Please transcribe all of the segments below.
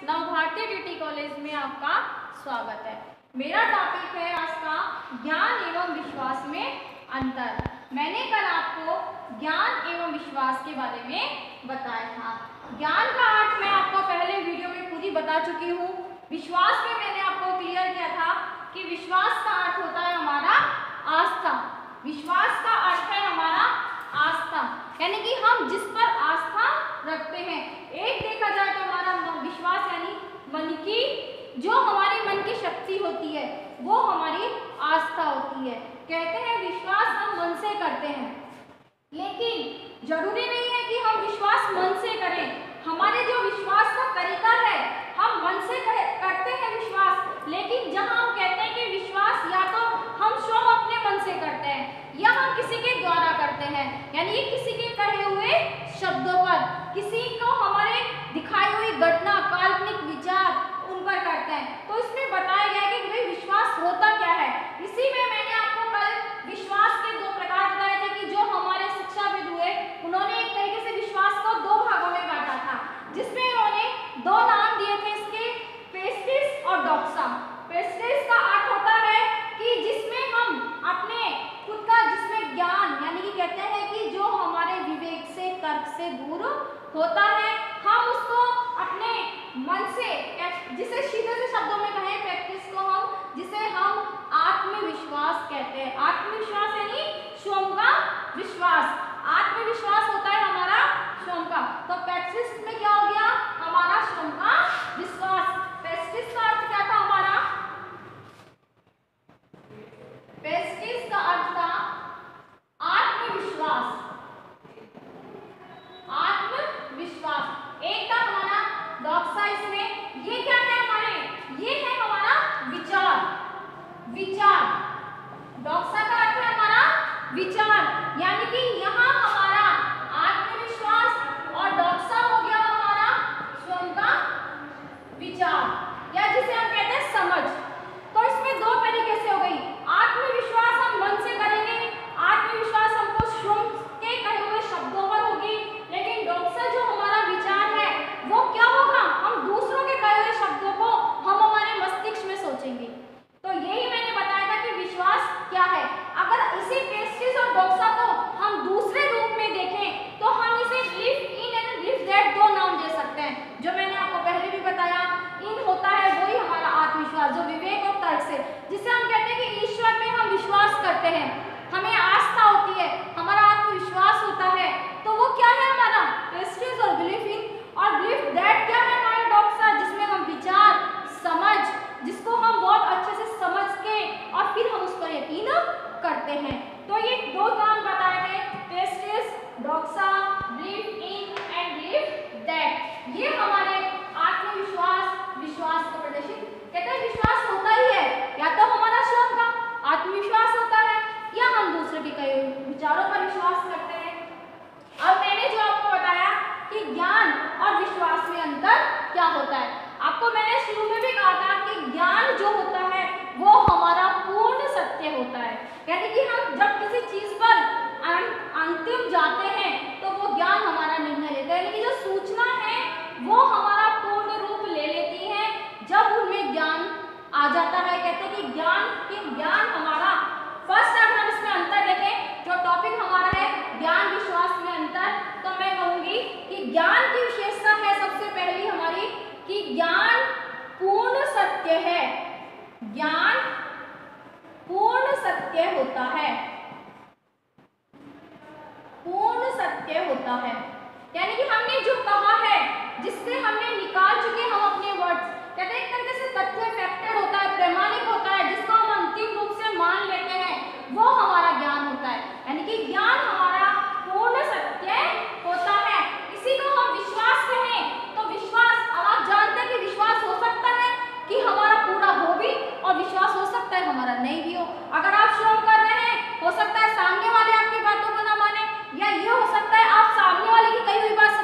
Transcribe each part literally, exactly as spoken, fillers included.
Navbharati D college में आपका स्वागत है। मेरा टॉपिक है आज का ज्ञान एवं विश्वास में अंतर। मैंने कल आपको ज्ञान एवं विश्वास के बारे में बताया था। ज्ञान का अर्थ मैं आपको पहले वीडियो में पूरी बता चुकी हूँ। विश्वास में मैंने आपको क्लियर किया था कि विश्वास का अर्थ होता है हमारा आस्था। विश्वास का अर्थ है हमारा आस्था, यानी कि हम जिस पर आस्था रखते हैं। एक देखा जाए तो हमारा विश्वास यानी मन की जो हमारे मन की शक्ति होती है वो हमारी आस्था होती है। कहते हैं विश्वास हम मन से करते हैं, लेकिन जरूरी नहीं है कि हम विश्वास मन से करें। हमारे जो विश्वास का तरीका है, हम मन से करते हैं विश्वास, लेकिन जहां हम कहते हैं कि विश्वास या तो हम स्वयं अपने मन से करते हैं या हम किसी के द्वारा करते हैं, यानी किसी के कहे हुए शब्दों पर, किसी को हमारे दिखाई हुई घटना, काल्पनिक विचार उन पर करते हैं। तो इसमें बताया गया है कि भाई विश्वास होता क्या है। इसी में मैंने आपको कल विश्वास के दो प्रकार बताए थे कि जो हमारे शिक्षाविद हुए उन्होंने एक तरीके से विश्वास को दो भागों में बांटा था, जिसमें उन्होंने दो नाम दिए थे इसके, पेस्टिस और डॉक्सा। पेस्टिस का अर्थ होता है कि जिसमें हम अपने खुद का जिसमें ज्ञान, यानी कि कहते हैं कि जो हमारे विवेक से, तर्क से दूर होता है, हम उसको अपने मन से, जिसे सीधे से शब्दों में कहें प्रैक्टिस को हम, जिसे हम आत्मविश्वास कहते हैं। आत्मविश्वास यानी स्वयं का विश्वास। आत्मविश्वास होता है हमारा स्वयं का। तो प्रैक्टिस में क्या हो गया? हमारा स्वयं का विश्वास। प्रैक्टिस का अर्थ क्या था हमारा? प्रैक्टिस का अर्थ था आत्मविश्वास। आत्मविश्वास एक था हमारा डॉक्सा। इसमें ये क्या है हमारे? ये है हमारा विचार। विचार डॉक्सा का अर्थ है हमारा विचार, यानी कि यहाँ हमारा आत्मविश्वास और डॉक्सा हो गया हमारा स्वयं का विचार, या जिसे हम कहते हैं समझ। तो इसमें दो तरीके से हो गई। आत्मविश्वास हम मन से करेंगे, आत्मविश्वास हमको स्वयं के कहे हुए शब्दों पर होगी, लेकिन डॉक्सा जो हमारा विचार है वो क्या होगा? हम दूसरों के कहे हुए शब्दों को हम हमारे मस्तिष्क में सोचेंगे। तो यही मैंने बताया था कि विश्वास क्या है। अगर इसी पेस्टिस और डॉक्सा को हम दूसरे रूप में देखें तो हम इसे belief in and belief that दो नाम दे सकते हैं, जो मैंने आपको पहले भी बताया। इन होता है वही हमारा आत्मविश्वास, जो विवेक और तर्क से, जिसे हम कहते हैं कि ईश्वर में हम विश्वास करते हैं, हमें आस्था होती है, हमारा आत्मविश्वास होता है, तो वो क्या है हमारा पेस्टिस और बिलीफ इन। और बिलीफ दैट क्या है हमारा डॉक्सा, जिसमें हम विचार, समझ, जिसको हम बहुत अच्छे से समझ के और फिर हम उस पर यकीन करते हैं। तो ये दो नाम बताए थे, पेस्टिस, डॉक्सा, belief in and belief that. ये हमारे आत्मविश्वास, विश्वास को प्रदर्शित कहते हैं। विश्वास होता ही है या तो हमारा स्वयं का आत्मविश्वास होता है या हम दूसरे के कई विचारों पर विश्वास करते हैं। अब मैंने जो आपको बताया कि ज्ञान और विश्वास में अंतर क्या होता है, आपको मैंने शुरू में भी कहा था कि ज्ञान जो होता है वो हमारा पूर्ण सत्य होता है, यानी कि हम जब किसी चीज पर अंतिम जाते हैं तो वो ज्ञान हमारा निर्णय लेता है, यानी कि जो सूचना है वो हमारा पूर्ण रूप ले लेती है जब उनमें ज्ञान आ जाता है। कहते हैं कि ज्ञान के ज्ञान हमारा फर्स्ट, अगर हम इसमें अंतर देखें, जो टॉपिक हमारा है ज्ञान विश्वास में अंतर, तो मैं कहूंगी कि ज्ञान की विशेषता है सबसे पहली हमारी कि ज्ञान पूर्ण सत्य है। ज्ञान पूर्ण सत्य होता है, पूर्ण सत्य होता है, यानी कि हमने जो कहा है, जिससे हमने निकाल चुके हम अपने वर्ड्स, कहते हैं एक तरीके से तथ्य फैक्टर होता है, प्रमाणिक होता है, जिसको हम अंतिम रूप से मान लेते हैं, वो हमारा ज्ञान होता है। यानी कि ज्ञान हमारा पूर्ण सत्य होता है। इसी को हम विश्वास कहें तो विश्वास, अब आप जानते हैं कि विश्वास हो सकता है कि हमारा पूरा हो भी, और विश्वास हो सकता है हमारा नहीं भी हो। अगर आप स्वयं कर रहे हैं, हो सकता है सामने वाले आपकी बातों को ना माने, या ये हो सकता है आप सामने वाले की कही हुई बात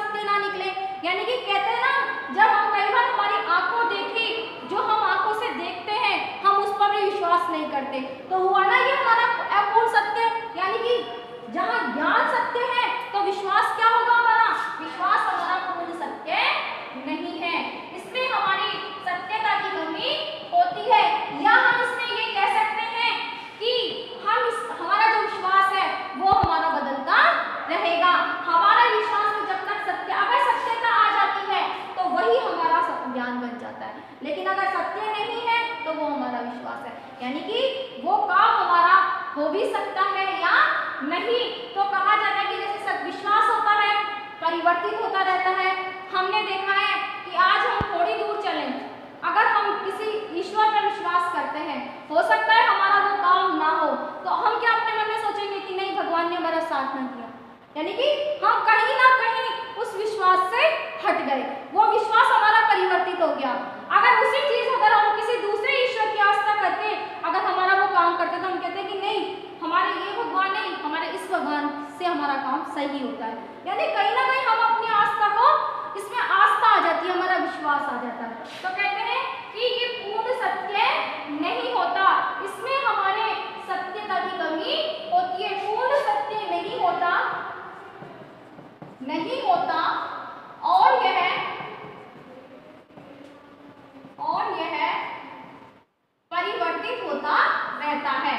ज्ञान बन जाता है। लेकिन अगर सत्य नहीं है तो वो हमारा विश्वास है, यानी कि वो काम हमारा हो भी सकता है या नहीं। तो कहा जाता है कि जैसे सद्विश्वास होता है परिवर्तित होता रहता है। हमने देखा है कि आज हम थोड़ी दूर चलें, अगर हम किसी ईश्वर पर विश्वास करते हैं, हो सकता है हमारा वो काम ना हो, तो हम क्या अपने मन में सोचेंगे कि नहीं भगवान ने हमारा साथ नहीं दिया, यानी कि हम कहीं ना कहीं उस विश्वास से हट गए, वो विश्वास हमारा परिवर्तित हो गया। अगर उसी चीज अगर हम किसी दूसरे ईश्वर की आस्था करते, अगर हमारा वो काम करते, तो हम कहते हैं कि नहीं हमारे ये भगवान नहीं, हमारे इस भगवान से हमारा काम सही होता है। यानी कहीं ना कहीं हम अपनी आस्था को, इसमें आस्था आ जाती है, हमारा विश्वास आ जाता है। तो कहते हैं कि ये पूर्ण सत्य नहीं होता, इसमें हमारे सत्यता की कमी होती है। पूर्ण सत्य नहीं होता नहीं होता और यह और यह परिवर्तित होता रहता है,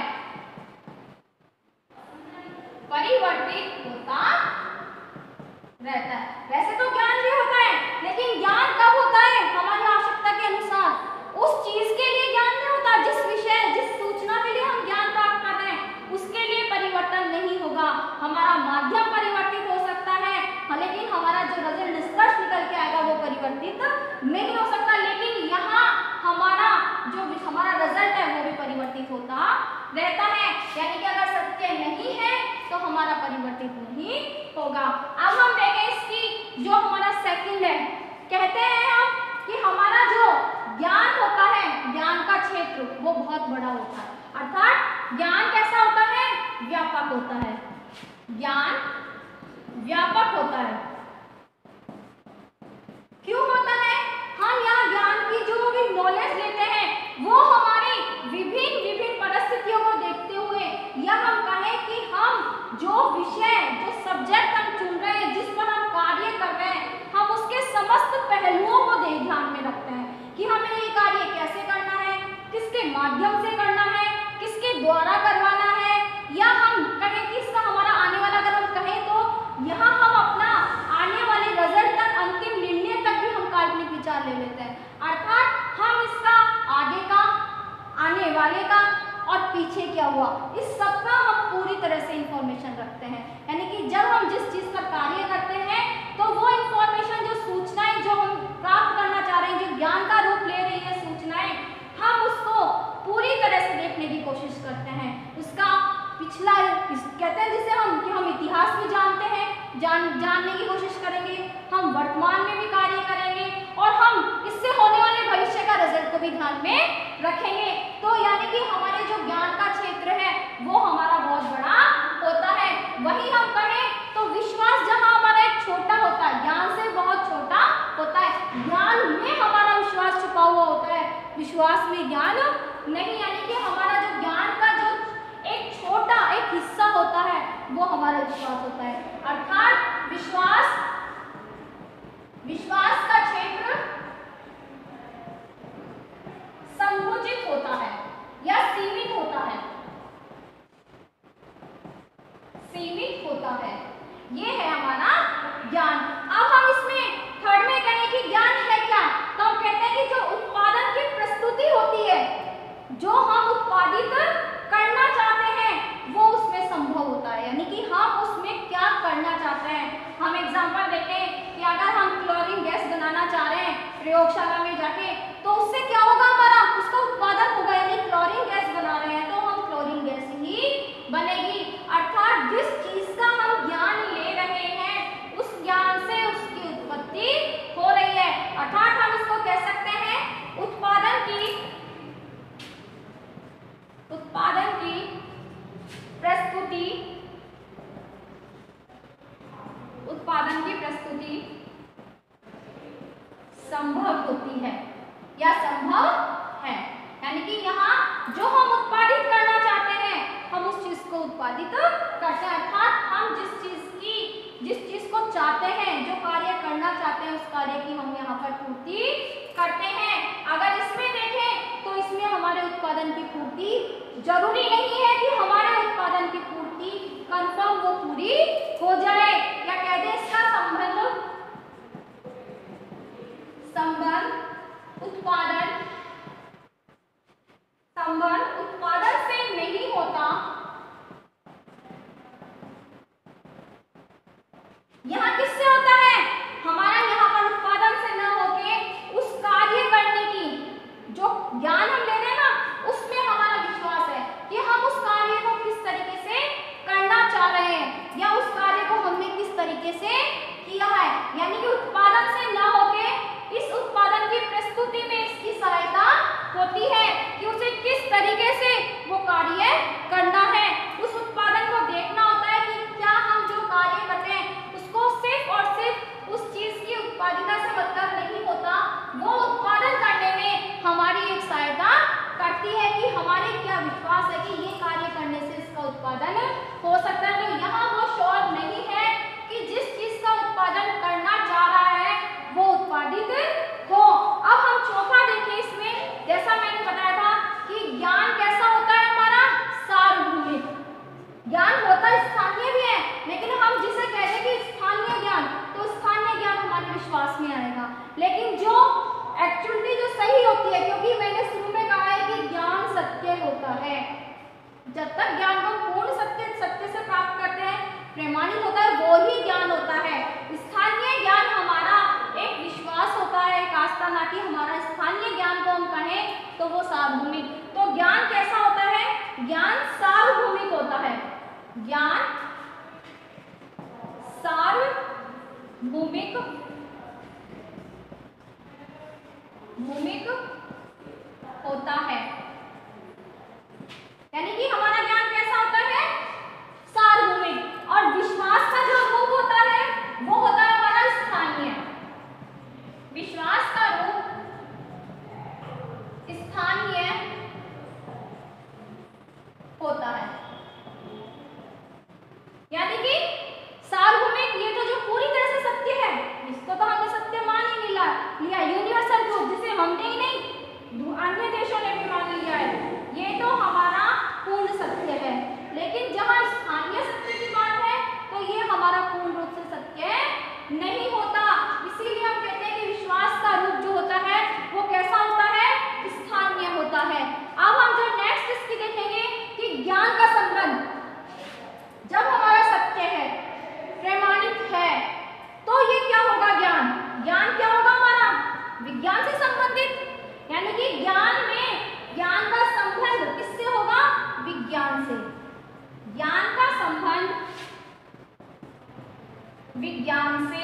परिवर्तित होता रहता है। वैसे तो ज्ञान भी होता है, लेकिन ज्ञान कब होता है? हमारी आवश्यकता के अनुसार, उस चीज के लिए ज्ञान नहीं होता, जिस विषय जिस सूचना के लिए हम ज्ञान प्राप्त कर रहे हैं उसके लिए परिवर्तन नहीं होगा। हमारा माध्यम परिवर्तित हो सकता है, लेकिन हमारा जो रिजल्ट निष्कर्ष निकल के आएगा वो परिवर्तित नहीं हो सकता। लेकिन यहाँ हमारा जो हमारा रिजल्ट है वो भी परिवर्तित होता रहता है, यानी कि अगर सत्य नहीं है तो हमारा परिवर्तित नहीं होगा। अब हम देखें इसकी जो हमारा सेकंड है, कहते हैं हम कि हमारा जो ज्ञान होता है, ज्ञान का क्षेत्र वो बहुत बड़ा होता है, अर्थात ज्ञान कैसा होता है? व्यापक होता है, ज्ञान व्यापक होता है। क्यों होता है? हम यहाँ ज्ञान की जो भी नॉलेज लेते हैं वो हमारी विभिन्न विभिन्न परिस्थितियों को देखते हुए, या हम कहें कि हम जो विषय जो सब्जेक्ट हम चुन रहे हैं, जिस पर हम कार्य कर रहे हैं, हम उसके समस्त पहलुओं को दे ध्यान में रखते हैं कि हमें ये कार्य कैसे करना है, किसके माध्यम से करना है, किसके द्वारा करवाना है, या हम कहें कि इसका हमारा आने वाला, अगर हम कहें तो यहाँ हम अपना आने वाले रिजल्ट तक, अंतिम निर्णय तक भी हम काल्पनिक विचार ले लेते हैं, अर्थात हम इसका आगे का, आने वाले का और पीछे क्या हुआ, इस सब का हम पूरी तरह से इंफॉर्मेशन रखते हैं। यानी कि जब हम जिस चीज पर कार्य करते हैं तो वो इंफॉर्मेशन, जो सूचनाएं जो हम प्राप्त करना चाह रहे हैं, जो ज्ञान का रूप ले रही है सूचनाएं, हम उसको पूरी तरह से देखने की कोशिश करते हैं। उसका पिछला इस, कहते हैं जिसे हम कि हम इतिहास भी जानते हैं, जान जानने की कोशिश करेंगे, हम वर्तमान में भी कार्य करेंगे और हम इससे होने वाले भविष्य का रिजल्ट को भी ध्यान में रखेंगे। तो यानी कि हमारे जो ज्ञान का क्षेत्र है वो हमारा बहुत बड़ा होता है। वही हम कहें तो विश्वास जहाँ हमारा एक छोटा होता है, ज्ञान से बहुत छोटा होता है, ज्ञान में हमारा विश्वास छुपा हुआ होता है, विश्वास में ज्ञान नहीं। यानी कि हमारा जो ज्ञान का जो एक छोटा एक हिस्सा होता है वो हमारा विश्वास होता है, अर्थात विश्वास विश्वास का क्षेत्र संकुचित होता है या सीमित होता है, सीमित होता है, ये है हमारा ज्ञान। अब हम इसमें थर्ड में कहें कि ज्ञान है क्या, तो हम कहते हैं कि जो उत्पादन की प्रस्तुति होती है, जो हम उत्पादित करना चाहते हैं वो उसमें संभव होता है, यानी कि हम उसमें क्या करना चाहते हैं। हम एग्जांपल देखें कि अगर हम क्लोरीन गैस बनाना चाह रहे हैं प्रयोगशाला में जाके, तो उससे क्या होगा, हमारा उसका उत्पादन होगा, यानी क्लोरीन गैस बना रहे हैं तो हम क्लोरीन गैस ही बनेगी। अर्थात जिस चीज का हम ज्ञान ले रहे हैं उस ज्ञान से उसकी उत्पत्ति हो रही है, अर्थात हम इसको कह सकते हैं उत्पादन की उत्पादन की प्रस्तुति उत्पादन की प्रस्तुति संभव होती है या संभव है। यानी कि यहाँ जो हम उत्पादित करना चाहते हैं हम उस चीज को उत्पादित करते हैं, अर्थात हम जिस चीज की जिस चीज को चाहते हैं, जो कार्य करना चाहते हैं, उस कार्य की हम यहाँ पर पूर्ति करते हैं। अगर इसमें देखें तो इसमें हमारे उत्पादन की पूर्ति जरूरी नहीं है कि हमारे उत्पादन की पूर्ति कंफर्म वो पूरी हो जाए, या कह दे इसका संबंध संबंध उत्पादन संबंध उत्पादन से नहीं होता, यहाँ किससे होता है? हमारा यहाँ पर उत्पादन से न होके उस कार्य करने की जो ज्ञान हम ले रहे हैं ना, उसमें हमारा विश्वास है कि हम उस कार्य को किस तरीके से करना चाह रहे हैं या उस कार्य को हमने किस तरीके से किया है। यानी कि उत्पादन से न होके इस उत्पादन की प्रस्तुति में इसकी सहायता होती है कि उसे किस तरीके से वो कार्य करना है। उस उत्पादन को देखना होता है कि क्या हम जो कार्य करते हैं उसको सिर्फ और सिर्फ उस चीज की उत्पादिता से मतलब नहीं होता, वो उत्पादन करने में हमारी एक सहायता करती है कि हमारे क्या विश्वास है कि ये कार्य करने से इसका उत्पादन हो सकता है। तो यहाँ वो श्योर नहीं है कि जिस चीज का उत्पादन करना चाह रहा है वो उत्पादित हो। अब हम चौथा देखें इसमें, जैसा मैंने बताया था कि ज्ञान कैसा होता है हमारा? सार्वभौमिक। ज्ञान होता स्थानीय भी है, लेकिन हम जिसे कहते हैं कि स्थानीय ज्ञान, तो स्थानीय ज्ञान हमारे विश्वास में आएगा। लेकिन जो एक्चुअली जो सही होती है, क्योंकि मैंने शुरू में कहा है कि ज्ञान सत्य होता है, जब तक ज्ञान को पूर्ण सत्य सत्य से प्राप्त करते हैं, प्रमाणित होता है, वो ही ज्ञान होता है। स्थानीय ज्ञान हमारा एक विश्वास होता है, एक आस्था, ना कि हमारा स्थानीय ज्ञान को हम कहें तो वो सार्वभौमिक। तो ज्ञान कैसा होता है? ज्ञान सार्वभौमिक होता है। ज्ञान सार्वभौमिक भूमिक होता है। यानी कि हमारा ज्ञान कैसा होता है? सार्वभौमिक। और विश्वास का जो रूप होता है वो होता है हमारा स्थानीय। विश्वास का रूप स्थानीय होता है। यानी कि सार्वभौमिक, ये तो जो पूरी तरह से सत्य है, इसको तो हमने सत्य मान ही लिया लिया यूनिवर्सल ट्रूथ, जिसे हमने ही नहीं अन्य देशों ने भी मान लिया है, ये तो हमारा पूर्ण सत्य है। लेकिन जहां स्थानीय सत्य की बात है तो ये हमारा पूर्ण रूप से सत्य नहीं होता। इसीलिए हम कहते हैं कि विश्वास का रूप जो होता है वो कैसा होता है? स्थानीय होता है। अब हम जो नेक्स्ट इसकी देखेंगे कि ज्ञान का संबंध, जब हमारा सत्य है, प्रमाणित है, तो ये क्या होगा? ज्ञान ज्ञान क्या होगा हमारा? विज्ञान से संबंधित। यानी कि ज्ञान में ज्ञान का संबंध किससे होगा? विज्ञान से। ज्ञान का संबंध विज्ञान से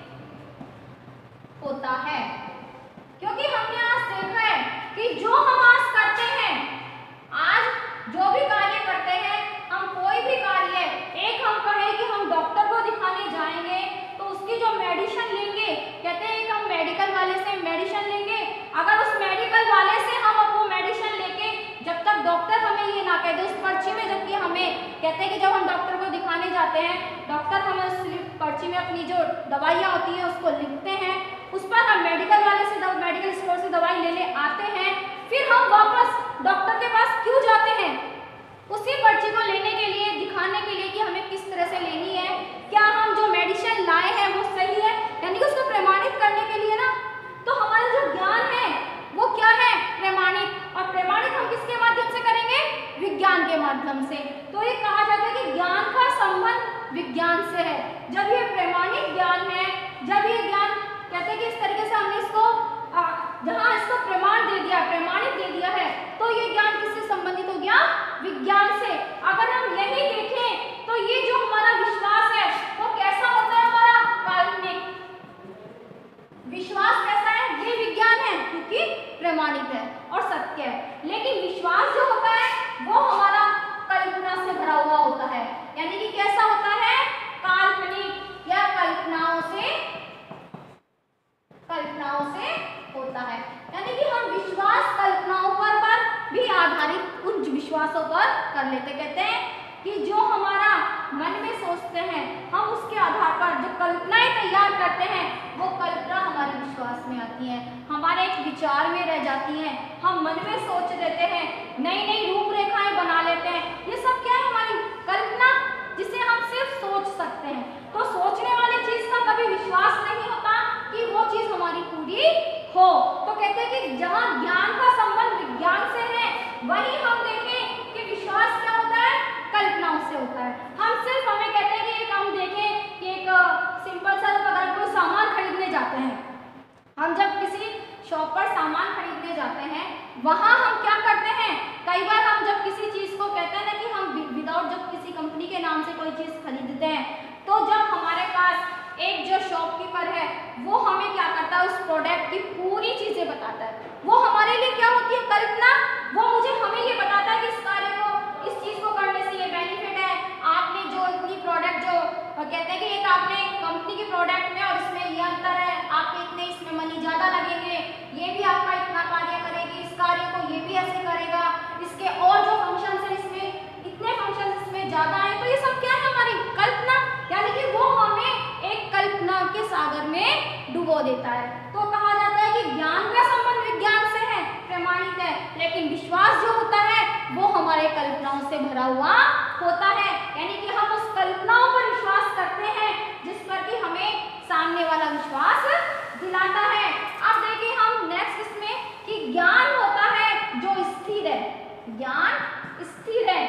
होता है, क्योंकि हमने आज देखा है कि जो हम आज करते हैं, आज जो भी कार्य करते हैं, हम कोई भी कार्य, एक हम कहें कि हम डॉक्टर को दिखाने जाएंगे तो उसकी जो मेडिसिन लेंगे, कहते हैं कि हम मेडिकल वाले से मेडिसिन लेंगे, अगर उस मेडिकल वाले से हम अब वो मेडिसिन लेके, जब तक डॉक्टर हमें ये ना कह दे उस पर्ची में, जबकि हमें कहते हैं कि जब हम डॉक्टर को दिखाने जाते हैं, डॉक्टर हमें उस पर्ची में अपनी जो दवाइयाँ होती है उसको लिखते हैं, उस पर हम मेडिकल वाले से मेडिकल स्टोर से दवाई लेने आते हैं, फिर हम वापस डॉक्टर के पास क्यों जाते हैं? उसी पर्ची को लेने के लिए, दिखाने के लिए कि हमें किस तरह से लेनी है, क्या हम जो मेडिसिन लाए हैं वो सही है, यानी कि उसको प्रमाणित करने के लिए ना। तो हमारा जो ज्ञान है वो क्या है? प्रमाणित। और प्रमाणित हम किसके माध्यम से करेंगे? विज्ञान के माध्यम से। तो ये कहा जाता है कि ज्ञान का संबंध विज्ञान से है। जब ये प्रमाणित ज्ञान है, जब ये ज्ञान कहते हैं कि इस तरीके से हमने इसको जहाँ इसको प्रमाण दे दिया, प्रमाणित दे दिया है, तो ये ज्ञान किससे संबंधित हो गया? विज्ञान से। अगर हम यही देखें तो ये जो हमारा विश्वास है वो कैसा होता है? हमारा काल्पनिक। विश्वास कैसा है? ये विज्ञान है क्योंकि प्रमाणित है और सत्य है। लेकिन विश्वास जो होता है वो हमारा कल्पना से भरा हुआ होता है। यानी कि कैसा होता है? काल्पनिक या कल्पनाओं से कल्पनाओं से होता है। यानी कि हम विश्वास कल्पनाओं पर पर भी आधारित उन विश्वासों पर कर लेते। कहते हैं कि जो हमारा मन में सोचते हैं, हम उसके आधार पर जो कल्पनाएं तैयार करते हैं, वो कल्पना हमारे विश्वास में आती है, हमारे एक विचार में रह जाती हैं, हम मन में सोच देते हैं, नई नई रूपरेखाएं बना लेते हैं। ये सब क्या है? हमारी कल्पना, जिसे हम सिर्फ सोच सकते हैं। तो सोचने वाली चीज का कभी विश्वास नहीं होता कि वो चीज हमारी पूरी हो। तो कहते कहते हैं कि जहाँ ज्ञान का संबंध विज्ञान से है, वहीं हम देखें कि विश्वास क्या होता है, कल्पनाओं से होता है। हम सिर्फ हमें कहते हैं कि एक हम देखें कि एक सिंपल सा, अगर कोई सामान खरीदने जाते हैं, हम जब किसी शॉप पर सामान खरीदने जाते हैं, वहाँ हम क्या करते हैं, कई बार हम जब किसी चीज़ को कहते हैं ना कि हम विदाउट जब किसी कंपनी के नाम से कोई चीज़ खरीदते हैं, तो जब हमारे पास एक जो शॉपकीपर है वो हमें क्या करता है, उस प्रोडक्ट की पूरी चीज़ें बताता है। वो हमारे लिए क्या होती है, कल्पना। वो मुझे हमें ये बताता है कि इस कार्य को, इस चीज़ को करने से ये बेनिफिट है, आपने जो इतनी प्रोडक्ट जो कहते हैं कि एक आपने कंपनी की प्रोडक्ट में और इसमें ये अंतर है, आपके इतने इसमें मनी ज़्यादा लगेंगे, ये भी आपका इतना कार्य करेगी, इस कार्य को ये भी ऐसे करेगा, इसके और जो फंक्शन है इसमें इतने फंक्शन इसमें ज़्यादा हैं। तो ये सब क्या है, हमारी कल्पना, यानी कि वो हमें एक कल्पना के सागर में डुबो देता है। तो कहा जाता है कि ज्ञान का संबंध विज्ञान से है, प्रमाणित है, लेकिन विश्वास जो होता है वो हमारे कल्पनाओं से भरा हुआ होता है, यानी कि हम उस कल्पनाओं पर विश्वास करते हैं जिस पर कि हमें सामने वाला विश्वास दिलाता है। अब देखिए हम नेक्स्ट इसमें कि ज्ञान होता है जो स्थिर है, ज्ञान स्थिर है,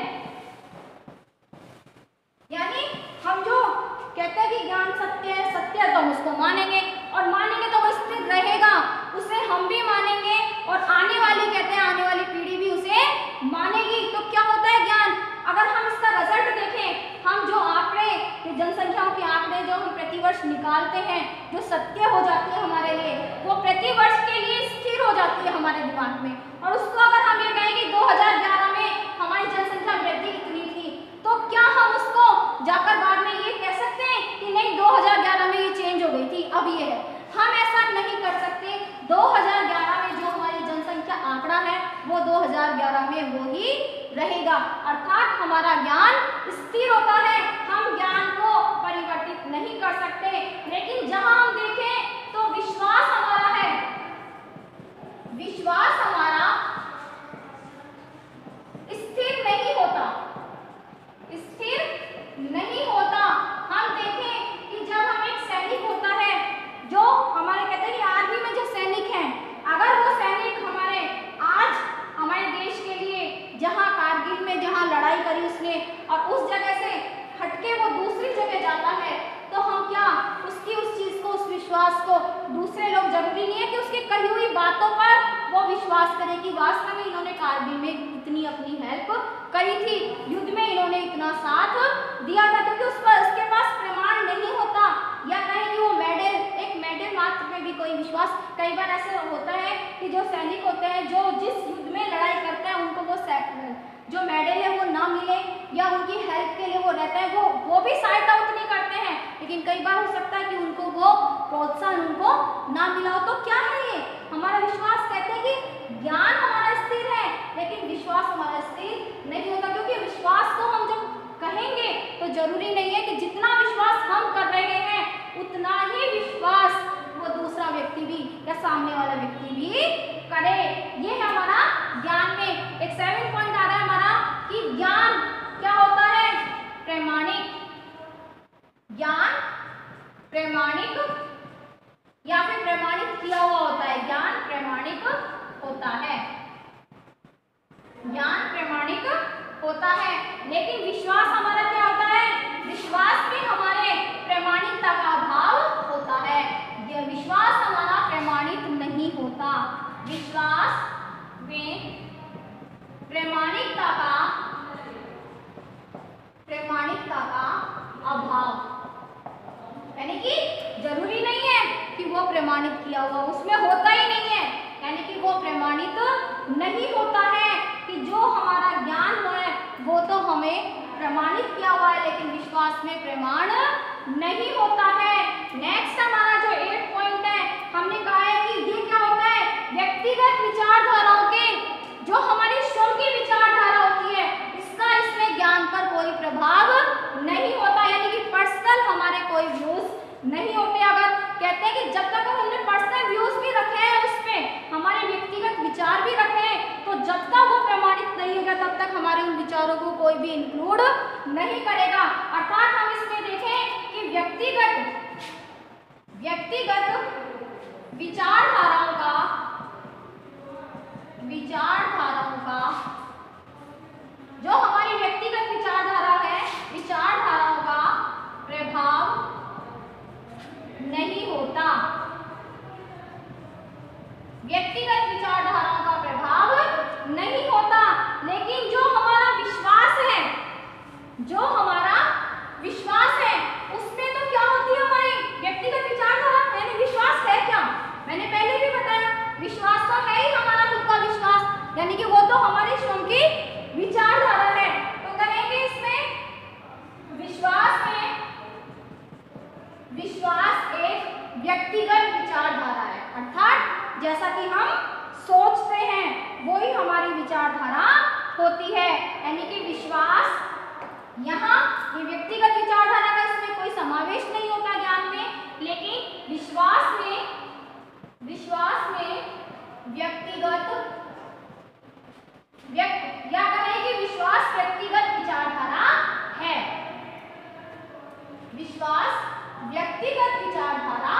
यानी हम जो कहते हैं कि ज्ञान सत्य है, सत्य है तो हम उसको मानेंगे, और मानेंगे तो वो स्थिर रहेगा, उसे हम भी मानेंगे और आने वाली कहते हैं आने वाली पीढ़ी भी उसे मानेगी। तो क्या होता है ज्ञान, अगर हम इसका रिजल्ट देखें, हम जो आंकड़े, जो जनसंख्याओं के आंकड़े जो हम प्रतिवर्ष निकालते हैं, जो सत्य हो जाती है हमारे लिए, वो प्रतिवर्ष के लिए स्थिर हो जाती है हमारे दिमाग में। और उसको अगर हम ये कहें कि दो हजार ग्यारह में हमारी जनसंख्या वृद्धि इतनी थी, तो क्या हम उसको जाकर बाद में ये कह सकते हैं कि नहीं दो हजार ग्यारह में ये चेंज हो गई थी, अब ये है? हम ऐसा नहीं कर सकते। दो हजार ग्यारह में जो हमारी जनसंख्या आंकड़ा है वो दो हजार ग्यारह में वो ही रहेगा, अर्थात हमारा ज्ञान स्थिर होता है, हम ज्ञान को परिवर्तित नहीं कर सकते। लेकिन जहां हम देखें तो विश्वास हमारा है, विश्वास हमारा स्थिर नहीं होता, स्थिर नहीं होता। हम देखें कि जब हम एक सैनिक होता है, जो हमारे कहते हैं कि आर्मी में जो सैनिक हैं, अगर वो सैनिक हमारे आज हमारे देश के लिए जहां कारगिल में जहां लड़ाई करी उसने, और उस जगह से हटके वो दूसरी जगह जाता है, तो हम क्या उसकी उस चीज को, उस विश्वास को, दूसरे लोग जरूरी नहीं है कि उसकी कही हुई बातों पर वो विश्वास करें कि वास्तव में इन्होंने कारगिल में इतनी अपनी हेल्प करी थी, युद्ध में इन्होंने इतना साथ दिया था, क्योंकि उस पर उसके पास प्रमाण नहीं होता, या कहें कि वो मेडल, एक मेडल मात्र में भी कोई विश्वास। कई बार ऐसा होता है कि जो सैनिक होते हैं, जो जिस युद्ध में लड़ाई करते हैं, उनको वो जो मेडल है वो ना मिले, या उनकी हेल्प के लिए वो रहता है, वो वो भी सहायता उतनी करते हैं, लेकिन कई बार हो सकता है कि उनको वो प्रोत्साहन उनको ना मिला हो। तो क्या है ये हमारा विश्वास? कहते हैं कि ज्ञान हमारा स्थिर है, लेकिन विश्वास हमारा स्थिर नहीं होता, क्योंकि विश्वास को हम जब कहेंगे तो जरूरी नहीं है कि जितना विश्वास हम कर रहे हैं उतना ही विश्वास वो दूसरा व्यक्ति भी या सामने वाला व्यक्ति भी करे। ये है हमारा ज्ञान में एक सेवन पॉइंट आ रहा है हमारा कि ज्ञान क्या होता है? प्रमाणिक। ज्ञान प्रमाणिक या फिर प्रमाणित किया हुआ होता है। ज्ञान प्रमाणिक होता है, ज्ञान प्रमाणिक होता है, लेकिन विश्वास हमारा क्या होता है? विश्वास में हमारे प्रमाणिकता का अभाव होता है। यह विश्वास हमारा प्रमाणित नहीं होता। विश्वास में प्रमाणिकता का प्रमाणिकता का अभाव, यानी कि जरूरी नहीं है कि वो प्रमाणित किया हुआ, उसमें होता ही नहीं है, यानी कि वो प्रमाणित नहीं होता है कि जो हमारा ज्ञान है वो तो हमें प्रमाणित किया हुआ है, लेकिन विश्वास में प्रमाण नहीं होता है। नेक्स्ट हमारा जो एट पॉइंट है, हमने कहा है कि ये क्या होता है? व्यक्तिगत विचारधाराओं के, जो हमारी स्वयं की विचारधारा होती है, इसका इसमें ज्ञान पर कोई प्रभाव नहीं होता, यानी कि पर्सनल हमारे कोई व्यूज नहीं होते। अगर कहते हैं कि जब तक हमने पर्सनल व्यूज भी रखे हैं, उसमें हमारे व्यक्तिगत विचार भी रखे हैं, तो जब तक वो प्रमाणित नहीं होगा तब तक हमारे उन विचारों को कोई भी इंक्लूड नहीं करेगा। अर्थात हम इसमें देखें कि व्यक्तिगत व्यक्तिगत विचारधाराओं का व्यक्तिगत विचारधाराओं का प्रभाव नहीं होता, लेकिन जो हमारा विश्वास है, जो हमारा विश्वास है उसमें तो क्या होती है हमारी व्यक्तिगत विचारधारा, यानी विश्वास है क्या, मैंने पहले भी बताया विश्वास तो है ही हमारा खुद का विश्वास, यानी कि वो तो हमारे स्वयं की विचारधारा है। तो कहेंगे इसमें विश्वास में, विश्वास एक व्यक्तिगत विचारधारा है, अर्थात जैसा कि हम सोचते हैं वही हमारी विचारधारा होती है, यानी कि विश्वास यहाँ ये व्यक्तिगत विचारधारा का इसमें कोई समावेश नहीं होता ज्ञान में, लेकिन विश्वास में, विश्वास में व्यक्तिगत व्यक्ति या कहें कि विश्वास व्यक्तिगत विचारधारा है, विश्वास व्यक्तिगत विचारधारा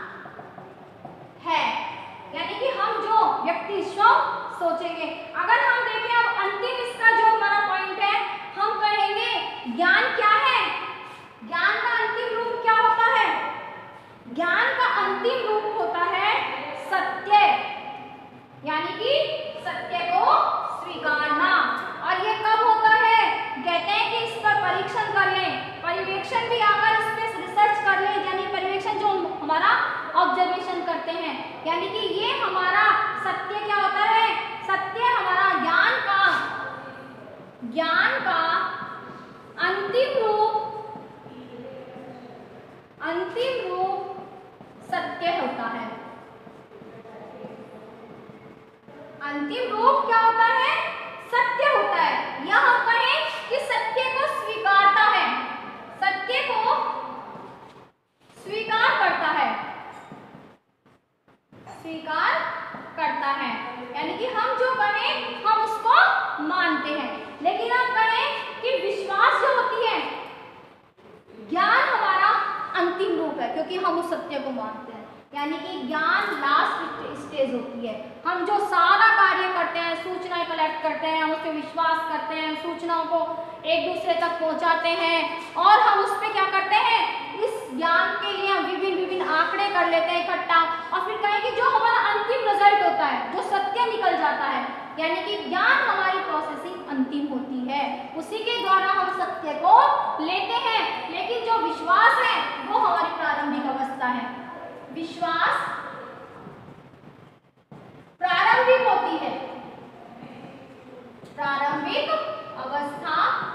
है, यानी कि हम जो व्यक्ति स्वयं सोचेंगे। अगर हम देखें अब अंतिम इसका जो हमारा पॉइंट है, हम कहेंगे ज्ञान क्या है, ज्ञान का अंतिम रूप क्या होता है, ज्ञान का अंतिम रूप होता है सत्य, यानी कि सत्य को स्वीकारना। और ये कब होता है, कहते हैं कि इस पर परीक्षण कर लें, पर्यवेक्षण भी आकर इस पर रिसर्च कर लें, यानी पर्यवेक्षण जो हमारा ऑब्जर्वेशन करते हैं, यानी कि ये हमारा सत्य क्या होता है, सत्य हमारा ज्ञान का, ज्ञान का अंतिम रूप, अंतिम रूप सत्य होता है। अंतिम रूप क्या होता है, सत्य होता है, या हम कहें कि सत्य को स्वीकारता है, सत्य को स्वीकार करता है, स्वीकार करता है, यानी कि हम जो कहें हम उसको मानते हैं। लेकिन हम कहें कि विश्वास जो होती है, ज्ञान हमारा अंतिम रूप है, क्योंकि हम उस सत्य को मानते हैं, यानी कि ज्ञान लास्ट स्टेज होती है। हम जो सारा कार्य करते हैं, सूचनाएं कलेक्ट करते हैं, हम उस पर विश्वास करते हैं, सूचनाओं को एक दूसरे तक पहुंचाते हैं, और हम उस पर क्या करते हैं, इस ज्ञान के लिए हम विभिन्न विभिन्न आंकड़े कर लेते हैं इकट्ठा, और फिर कहें कि जो हमारा अंतिम रिजल्ट होता है, जो सत्य निकल जाता है, यानी कि ज्ञान हमारी प्रोसेसिंग अंतिम होती है, उसी के द्वारा हम सत्य को लेते हैं। लेकिन जो विश्वास है वो हमारी प्रारंभिक अवस्था है, विश्वास प्रारंभिक होती है, प्रारंभिक अवस्था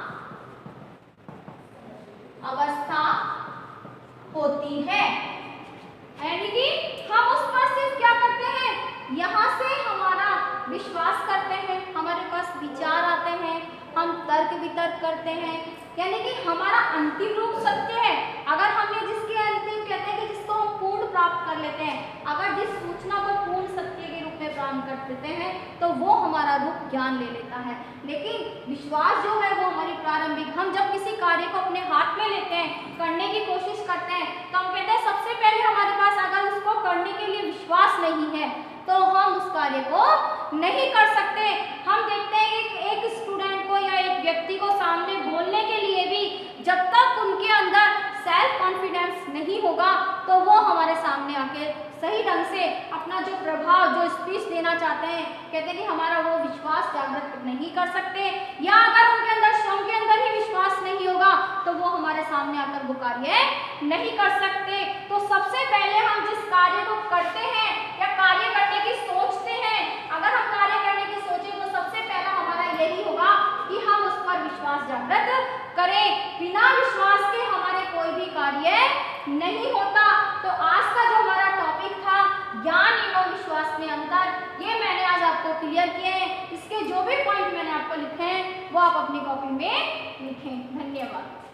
अवस्था होती है, यानी कि हम उस पर सिर्फ क्या करते हैं, यहाँ से हमारा विश्वास करते हैं, हमारे पास विचार आते हैं, हम तर्क वितर्क करते हैं, यानी कि हमारा अंतिम रूप सत्य है। अगर हम ये जिसके अंतिम कहते हैं कि जिसको हम पूर्ण प्राप्त कर लेते हैं, अगर जिस सूचना को पूर्ण सत्य के रूप में प्राप्त कर देते हैं तो वो हमारा रूप ज्ञान ले लेता है। लेकिन विश्वास जो है वो हमारी प्रारंभिक, हम जब किसी कार्य को अपने हाथ में लेते हैं, करने की कोशिश करते हैं, तो हम कहते हैं सबसे पहले हमारे पास अगर उसको करने के लिए विश्वास नहीं है तो हम उस कार्य को नहीं कर सकते। हम देखते हैं कि एक स्टूडेंट को या एक व्यक्ति को सामने बोलने के लिए भी जब तक उनके अंदर सेल्फ कॉन्फिडेंस नहीं होगा तो वो हमारे सामने आके सही ढंग से अपना जो प्रभाव, जो स्पीच देना चाहते हैं, कहते हैं कि हमारा वो विश्वास जागृत नहीं कर सकते, या अगर उनके अंदर स्वयं के अंदर ही विश्वास नहीं होगा तो वो हमारे सामने आकर वो कार्य नहीं कर सकते। तो सबसे पहले हम जिस कार्य को करते हैं या कार्य करने की सोचते हैं, अगर हम कार्य करने की सोचें तो सबसे पहला हमारा यही होगा कि हम उस पर विश्वास जागृत करें। बिना विश्वास के हमारे कोई भी कार्य नहीं होता। तो आज का जो हमारा टॉपिक था ज्ञान एवं विश्वास में अंतर, ये मैंने आज आपको क्लियर किए हैं। इसके जो भी पॉइंट मैंने आपको लिखे हैं वो आप अपनी कॉपी में लिखें। धन्यवाद।